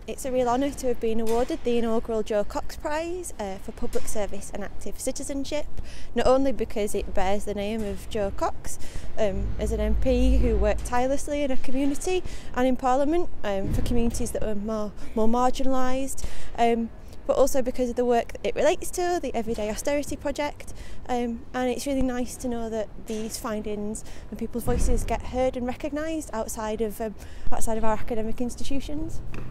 It's a real honour to have been awarded the inaugural Jo Cox Prize for public service and active citizenship, not only because it bears the name of Jo Cox as an MP who worked tirelessly in a community and in Parliament for communities that were more marginalised, but also because of the work that it relates to, the Everyday Austerity Project, and it's really nice to know that these findings and people's voices get heard and recognised outside of our academic institutions.